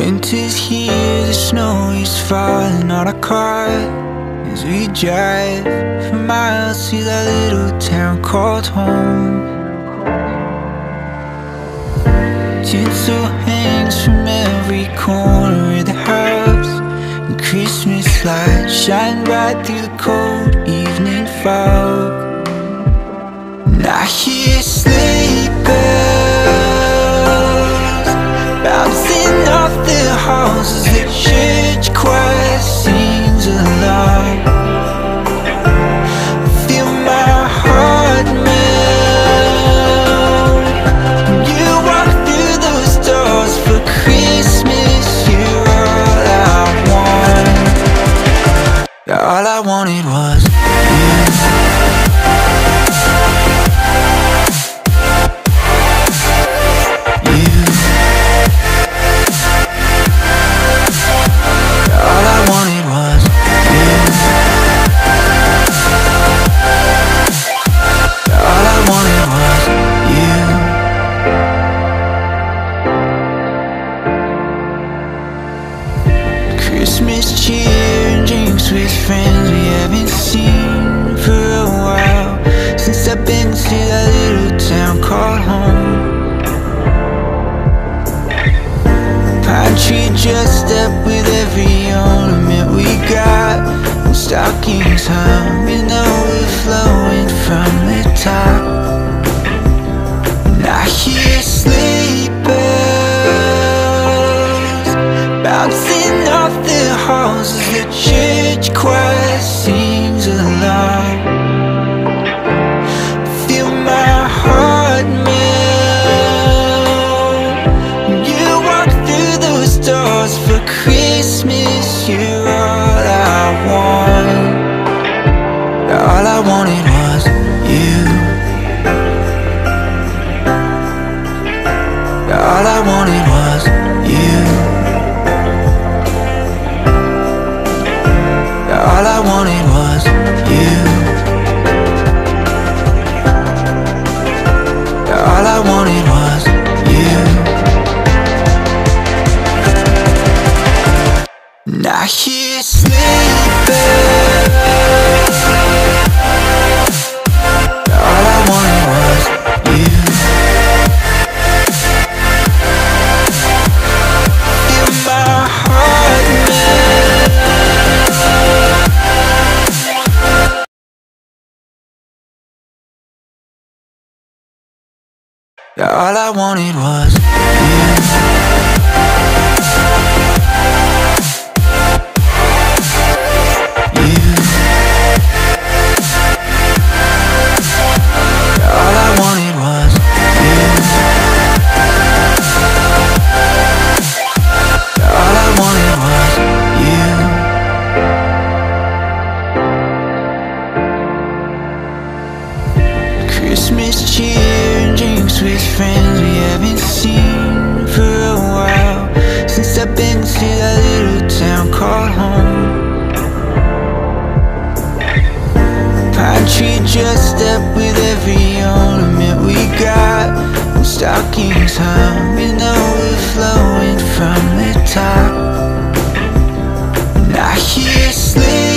Winter's here, the snow is falling on our car as we drive for miles to that little town called home. Tinsel hangs from every corner of the house, and Christmas lights shine bright through the cold evening fog. And I hear sleigh bells bouncing off the halls as the church choir sings along. Feel my heart melt when you walk through those doors. For Christmas, you're all I want. All I wanted was you. Christmas cheer and drinks with friends we haven't seen for a while, since I've been to that little town called home. Pine tree dressed up with every ornament we got, and stockings hung and overflowing from the top. And I hear sleigh bells bouncing off the halls as the church choir sings along. Feel my heart melt when you walk through those doors. For Christmas, you're all I want. All I wanted was you. All I wanted was you. All I wanted was you. All I wanted was you. And I hear sleigh bells. All I wanted was you. Feel my heart melt. All I wanted was you. You. All I wanted was you. All I wanted was you. Christmas cheer and drinks with friends we haven't seen for a while, since I've been to that little town called home. Pine tree dressed up with every ornament we got, and stockings hung and overflowing from the top. And I hear sleigh